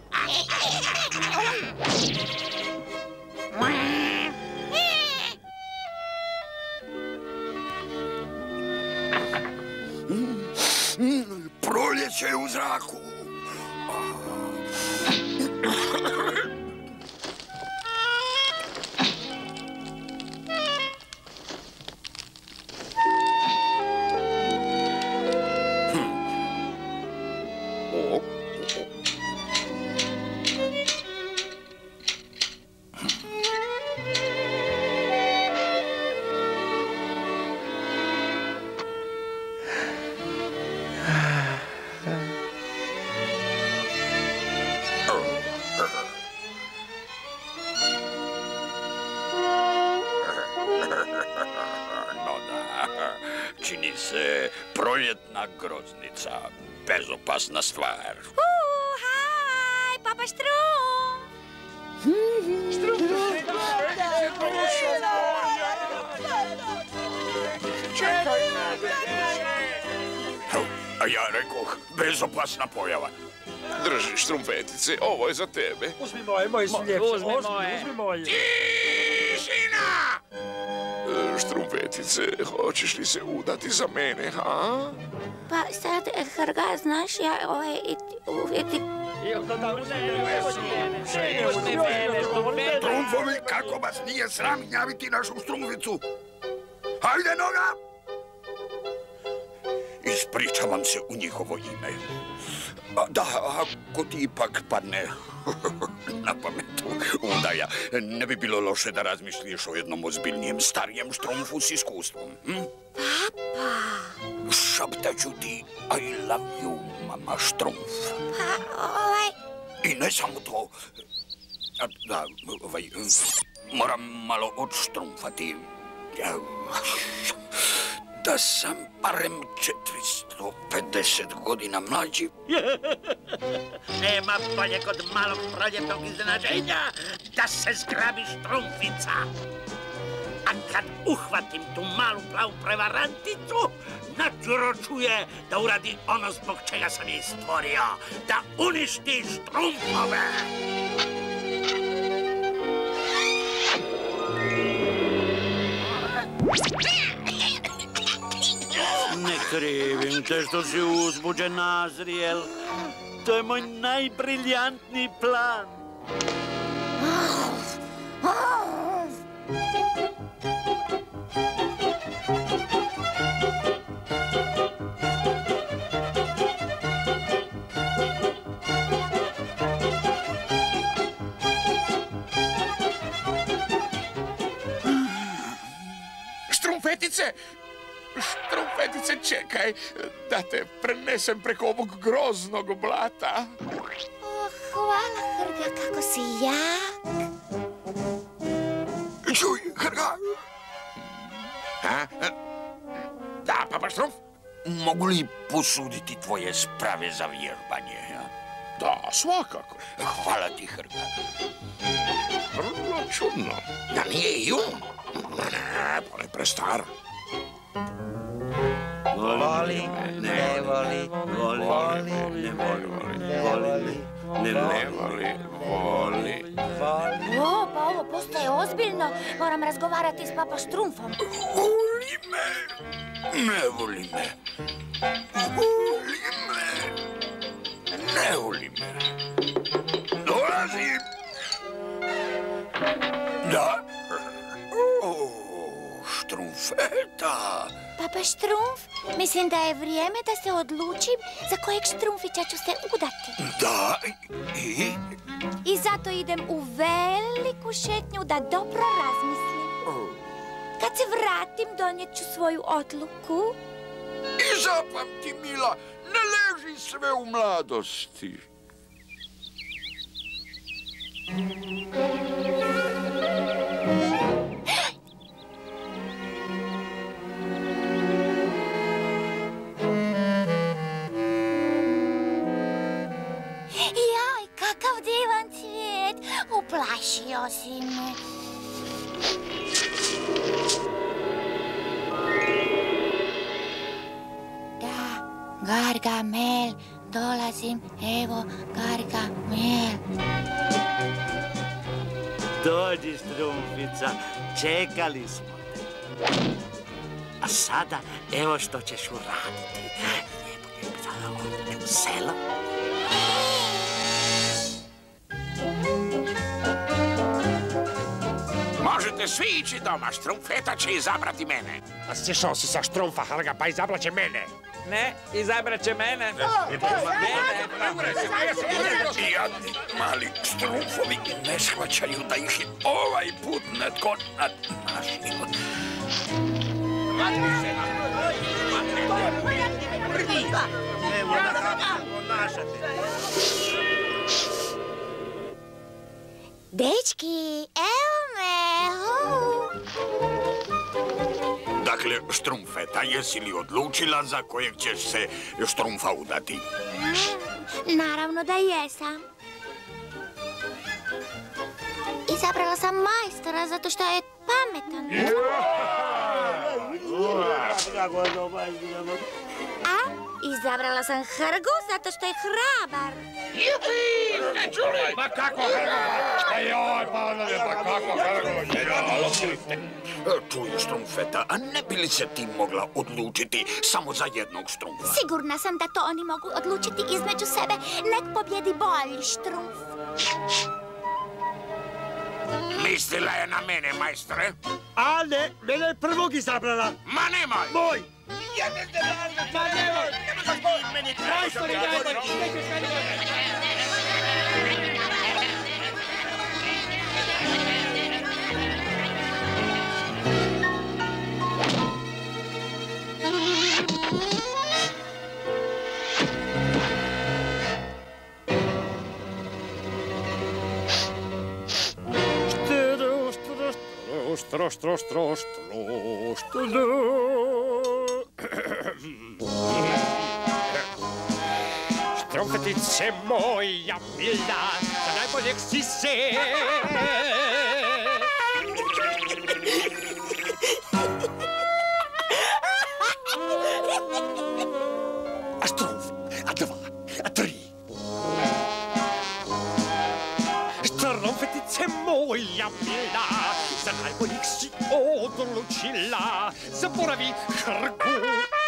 Proljeće je u zraku. Proljetna groznica. Bezopasna stvar. Haj, Papa Štrumf! A ja rekoh, bezopasna pojava. Drži, Štrumfetice, ovo je za tebe. Uzmi moje su ljepše. Uzmi moje. Tišina! Štrumfetice, hoćeš li se udati za mene, ha? Pa sad, Hrga, znaš, ja uvjeti... Štrumfovi, kako vas nije sram gnjaviti našu Štrumficu? Hajde, noga! Ispričavam se u njihovo ime. Da, ako ti ipak padne na pametu, onda ne bi bilo loše da razmisliš o jednom ozbiljnijem, starijem Štrumfu s iskustvom. Papa! Šaptaću ti I love you, mama Štrumf. I ne samo to. Da, moram malo odštrumfati. Da sam barem 450 godina mlađi. Nema bolje kod malog proljetnog iznenađenja da se zgrabi Štrumfica. A kad uhvatim tu malu plavu prevaranticu, natjero čuje da uradi ono zbog čega sam je stvorio, da uništi Štrumfove. Ne krivim te što si uzbuđen, Azriel. To je moj najbriljantniji plan. Štrumfetice! Štrumfetice, čekaj, da te prenesem preko ovog groznog blata. Hvala, Hrga, kako si jak. Čuj, Hrga! Da, Papa Štrumf? Mogu li posuditi tvoje sprave za vježbanje? Da, svakako. Hvala ti, Hrga. Vrlo čudno. Da nije i on. Ne, on je prestar. Voli, ne voli, voli, ne voli, voli, ne voli, O, pa ovo postaje ozbiljno. Moram razgovarati s Papa Štrumfom. Voli me, ne voli me. Voli me, ne voli me. Dolazim. Da. Štrumfeta. Papa Štrumf, mislim da je vrijeme da se odlučim za kojeg Štrumfića ću se udati. Da, i? I zato idem u veliku šetnju da dobro razmislim. Kad se vratim, donijet ću svoju odluku. I zapamti, mila, ne leži sve u mladosti. Jaj, kakav divan cvijet! Uplašio si me. Da, Gargamel, dolazim, evo, Gargamel. Dođi, Štrumfica, čekali smo te. A sada, evo što ćeš uraditi. Lijepo, sada ovdje u selo. Možete svi ići doma, Štrumfeta će izabrati mene. A stišao si sa Štrumfa, Hrga, pa izabrat će mene. Ne, izabrat će mene. Jadni mali Štrumfovi ne shvaćaju da ih je ovaj put netko nadmašio. Dečki, evo me! Dak Dakle, Štrumfeta, jesi li odlučila za kojeg ćeš se štrumfa udati? Naravno da jesam. Izabrala sam majstora zato što je pametan. A izabrala sam Hrgu zato što je hrabar. Ste čuli? Ma kako Hrgu? Joj, pa kako Hrgu? Čuj, Štrumfeta, a ne bi li se ti mogla odlučiti samo za jednog štrumfa? Sigurna sam da to oni mogu odlučiti između sebe. Nek pobjedi bolji štrumf. Mislila je na mene, majstore? A ne, mene je prvog izabrala. Ma nemoj! Moj! Ma nemoj! Majstori, najbolji! Štrumfetice moja mila, za najboljeg si se. A štrumf, a dva, a tri. Štrumfetice moja mila, za najboljeg si odlučila. Zaboravi Hrgu.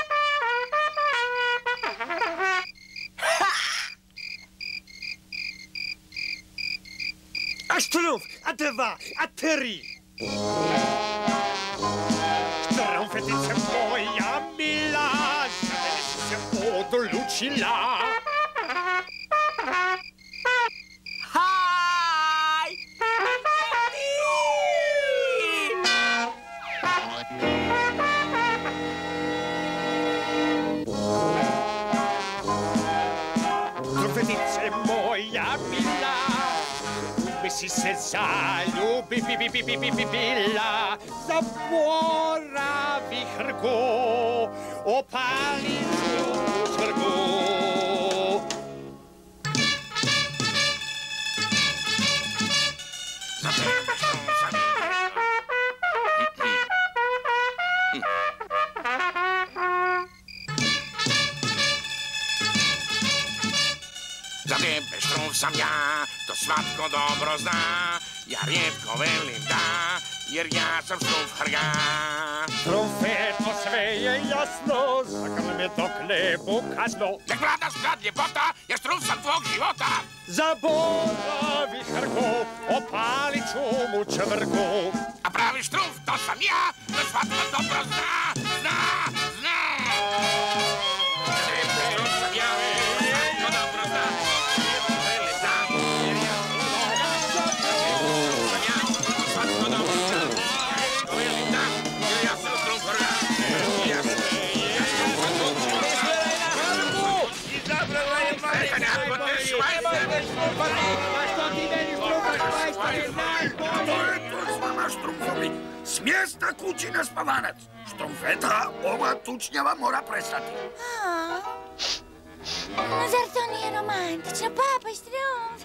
A štrumf, a dva, a tri. Štrumfetice moja mila, za mene si se odlučila. Haj! Štrumfetice moja mila, si se zaljubila, zaboravi Hrgu, opali čvrgu. Za tebe štrumf sam ja, to svatko dobro zna. Ja rijetko velim da, jer ja sam štrumf Hrga. Štrumfeto, sve je jasno, zagrli me dok ne bu kasno. Nek vlada sklad ljepota, jer štrumf sam tvog života. Zaboravi Hrgu, opali ću mu čvrgu. A pravi štrumf, to sam ja, to svatko dobro zna, zna, zna. Za tebe štrumf sam ja, to dobro zna. Štrumfovi, s mjesta kući na spavanac. Štrumfeta, ova tučnjava mora prestati. Zar to nije romantično, papa Štrumf?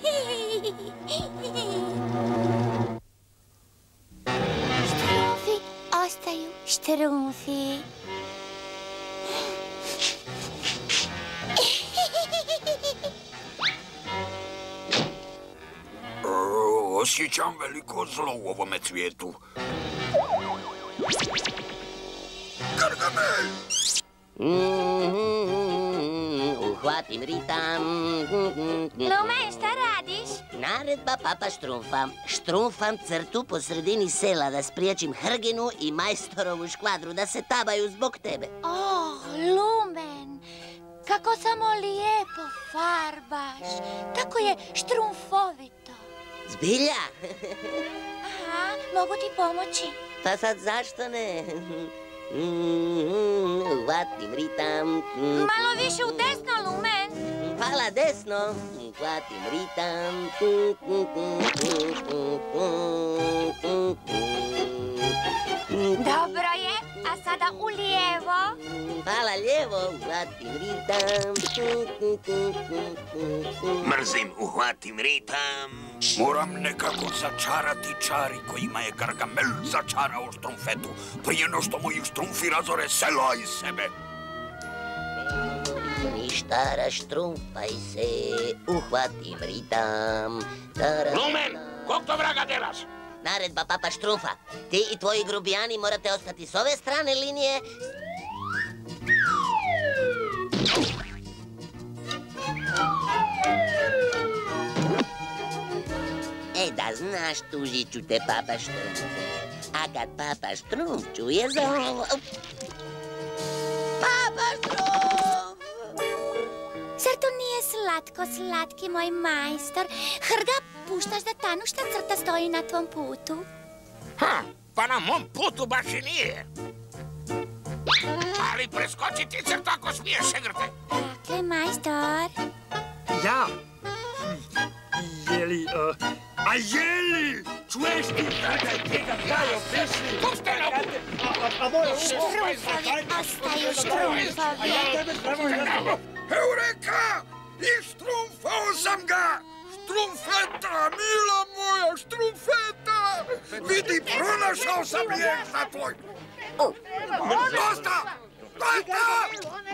Štrumfi ostaju štrumfi. Osjećam veliko zlo u ovome cvijetu. Gargamel! Uhvatim ritam. Lumen, šta radiš? Naredba papa Štrumfa. Štrumfam crtu po sredini sela da spriječim Hrginu i majstorovu škvadru da se tabaju zbog tebe. Oh, Lumen, kako samo lijepo farbaš. Tako je štrumfovito. Zbilja? Aha, mogu ti pomoći? Pa sad zašto ne? Uhvatim ritam. Malo više u desno, Lumen. Hvala desno. Uhvatim ritam. Dobro je, a sada ulijevo. Pala lijevo, uhvatim ritam. Mrzim, uhvatim ritam. Moram nekako začarati čari kojima je Gargamel začarao Štrumfetu prije no što moji štrumfi razore selo iz sebe. Ništara, štrumpaj se, uhvatim ritam. Lumen, kog to vraga delaš? Naredba Papa Štrumfa. Ti i tvoji grubijani morate ostati s ove strane linije. Da znaš, tužit ću te, Papa Štrumf. A kad Papa Štrumf čuje za ovo... Papa Štrumf! Zar to nije slatko, slatki moj majstor? Hrga, puštaš da tanušta crta stoji na tvom putu? Pa na mom putu baš i nije. Ali preskoči ti crta ako smiješ, Šegrte. Dakle, majstor. Ja? Jeli, a jeli? Čuješ ti kada tega dajo pisli? Pušte nogu! Štrumfovi ostaju štrumfovi. Eureka! Ištrumfao sam ga! Štrumfeta, mila moja, Štrumfeta! Vidi, pronašao sam lijek za tvoj... Dosta! Dosta!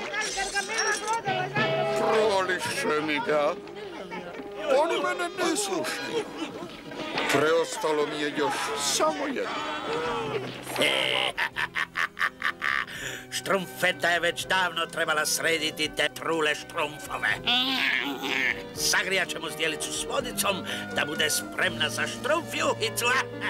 Proliše mi ga. Oni mene ne slušaju. Preostalo mi je još samo jedno. Štrumfeta je već davno trebala srediti te trule štrumfove. Sagrijat ćemo zdjelicu s vodicom da bude spremna za štrumfjuhicu.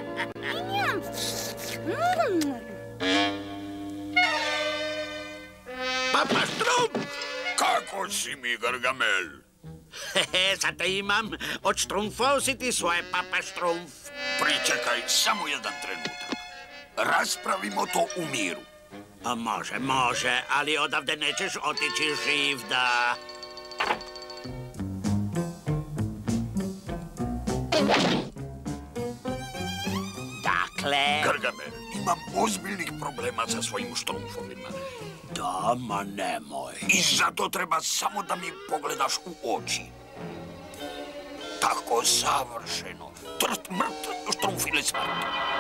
Papa Štrumf! Kako si mi, Gargamel? Sad te imam. Odštrumfao si ti svoje, Papa Štrumf. Pričekaj samo jedan trenutak. Raspravimo to u miru. A može, ali odavde nećeš otići živ, da... Dakle... Gargamel, imam ozbiljnih problema sa svojim štrumfovima. Da, ma nemoj. I zato treba samo da mi pogledaš u oči. Tako savršeno. Trt, mrt, štrumfile smrt.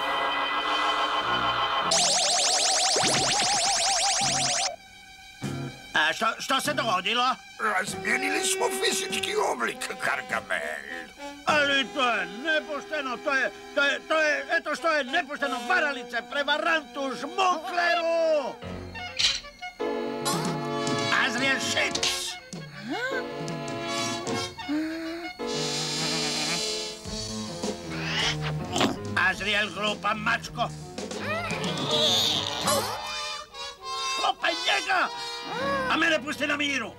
A što se dogodilo? Razmijenili smo fizički oblik, Gargamel. Ali to je nepošteno, to je, eto što je nepošteno, varalice, prevarantu, žmukleru! Azriel Šic! Azriel, glupa mačko! Klopaj njega! A mene pusti na miru!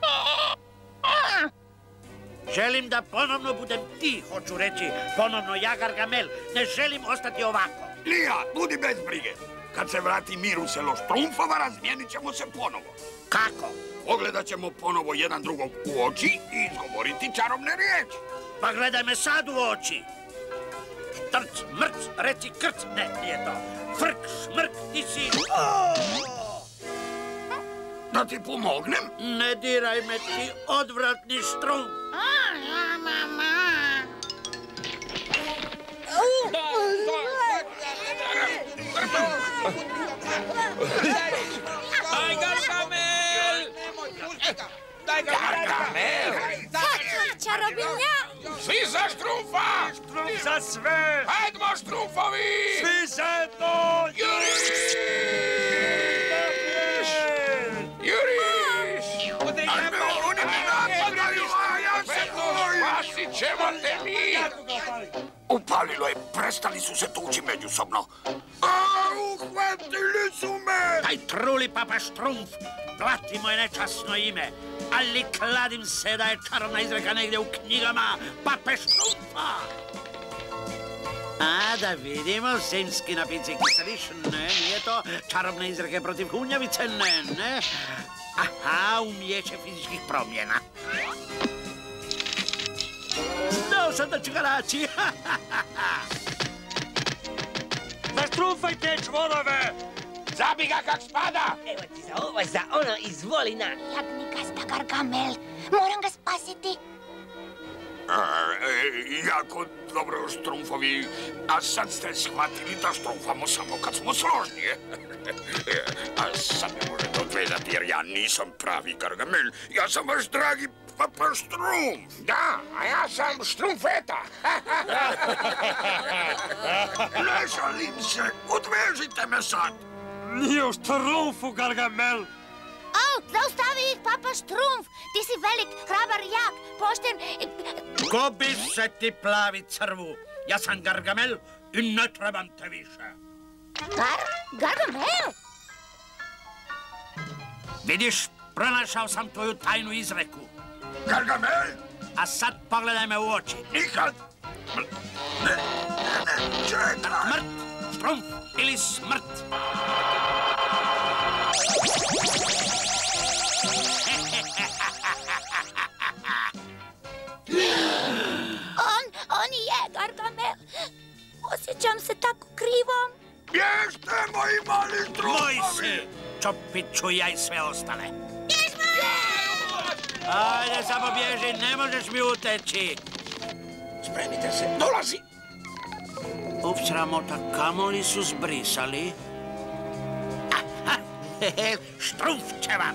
Želim da ponovno budem ti, hoću reći. Ponovno ja, Gargamel. Ne želim ostati ovako. Lija, budi bez brige. Kad se vrati mir u selo Štrumfova, razmijenit ćemo se ponovo. Kako? Pogledat ćemo ponovo jedan drugog u oči i izgovoriti čarobne riječi. Pa gledaj me sad u oči. Štrc, mrc, reci krc. Ne, nije to. Frk, šmrk, ti si... Da ti pomognem? Ne diraj me, ti odvratni Štrumf. Aj, Gargamel! Daj, Gargamel! Čarobinja! Svi za Štrumfa! Štrumf za sve! Hajdmo, Štrumfovi! Svi zajedno! Juriš! Juriš! Oni me napadaju, a ja se bojim! Spasit ćemo te mi! Upalilo je, prestali su se tući međusobno. Uhvatili su me! Taj truli Papa Štrumf, platimo je nečasno ime, ali kladim se da je čarobna izreka negdje u knjigama Pape Štrumfa. A da vidimo, zimski napici kiseliš, ne, nije to. Čarobne izreke protiv kunjavice, ne. Aha, umijeće fizičkih promjena. Znao sam da ću ga naći. Zaštrumfajte čvorove! Zabi ga kak spada! Evo ti za ovo, za ono, izvoli na. Jadni gazda Gargamel, moram ga spasiti. Jako dobro, Štrumfovi. A sad ste shvatili da štrumfamo samo kad smo složni. A sad me možete odvezati jer ja nisam pravi Gargamel. Ja sam vaš dragi Papa Štrumf. Da, a ja sam Štrumfeta. Ne šalim se, odvežite me sad. Nije u Štrumfu, Gargamel. Au, zaustavi ih, Papa Štrumf. Ti si velik, hrabar, jak, pošten. Gobi se ti plavi crvu. Ja sam Gargamel i ne trebam te više. Gargamel? Vidiš, pronašao sam tvoju tajnu izreku. Gargamel? A sad pogledaj me u oči. Nikad. Ne, čekaj. Smrt, Štrumf ili smrt. On je Gargamel. Osjećam se tako krivom. Bježte, moji mali Štrumfovi! Moj si, Čopiću, ja i sve ostale. Ajde, samo bježi, ne možeš mi uteći. Spremite se, dolazi! Ups, sramota, kamoli su zbrisali. Štrumfčevap!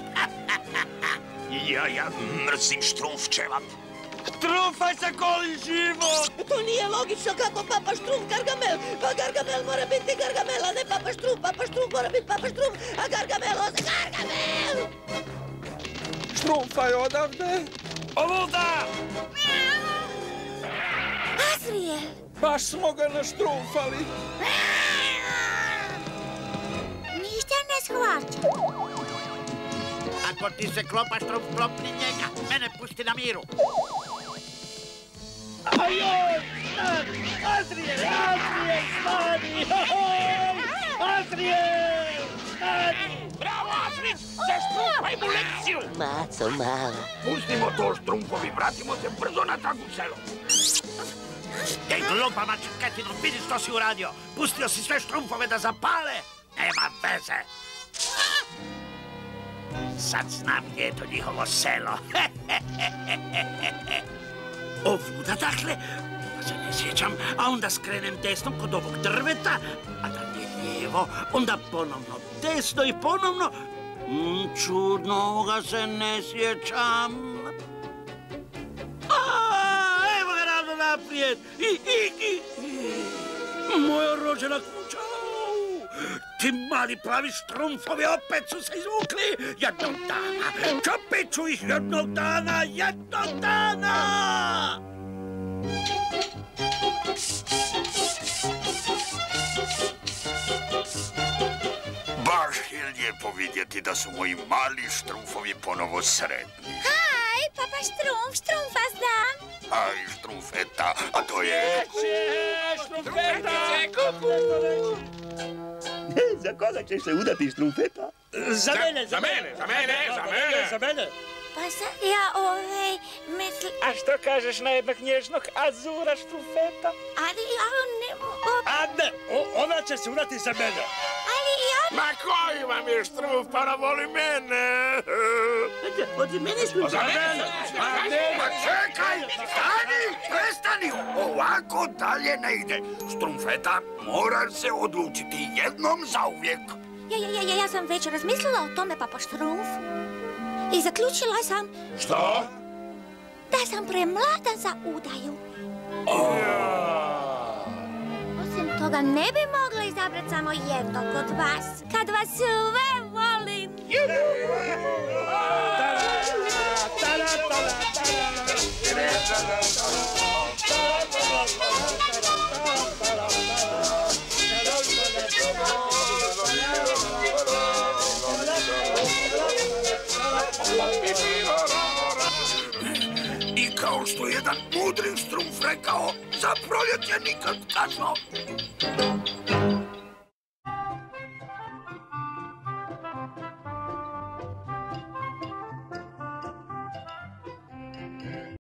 Ja mrzim Štrumfčevap. Štrumfaj se goli život! To nije logično kako Papa Štrumf Gargamel. Pa Gargamel mora biti Gargamel, a ne Papa Štrumf. Papa Štrumf mora biti Papa Štrumf, a Gargamel Gargamel! Štrumfaj odavde. Ovuda! Azriel! Baš smo ga naštrumfali. Ništa ne shvaćam. Ako ti se klopa Štrumf, klopni njega. Mene pusti na miru. Ajoj, stani! Azriel, stani! Azriel, stani! Bravo, Azrić! Zaštrumfaj mu lekciju! Maco, mala. Pustimo to, Štrumfovi, vratimo se brzo natrag u selo. Ej, glupa mačketino, vidi što si uradio. Pustio si sve Štrumfove da zapale. Nema veze. Sad znam gdje je to njihovo selo. Ovuda, dakle, pa se ne sjećam, a onda skrenem desno kod ovog drveta, a da nije lijevo, onda ponovno desno i ponovno... čudno, ovoga se ne sjećam. Evo ga ravno naprijed. Moja rođena kuća. Ti mali plavi Štrumfovi opet su se izvukli jednog dana. Čopit ću ih jednog dana, Baš je lijepo vidjeti da su moji mali Štrumfovi ponovo sretni. Haj, Papa Štrumf, Štrumfa znam. Aj, Štrumfeta, a to je... Štrumfeta! Za koga ćeš se udati, Štrumfeta? Za mene! Pa sad ja mislim... A što kažeš na jednog nježnog Azura, Štrumfeta? Ali ja ne mogu... A ne, ona će se udati za mene. Ali ja... Ma koji vam je Štrumf, pa ona voli mene? Od mene Štrumf. Za mene? Ma čekaj, stani, prestani, ovako dalje ne ide. Štrumfeta, moraš se odlučiti jednom zauvijek. Ja sam već razmislila o tome, Papa Štrumf. I zaključila sam... Što? Da sam premlada za udaju. Osim toga, ne bi mogla izabrati samo jednog od vas, kad vas sve volim. I kao što je jedan mudri Štrumf rekao, za proljeće nikad kasno.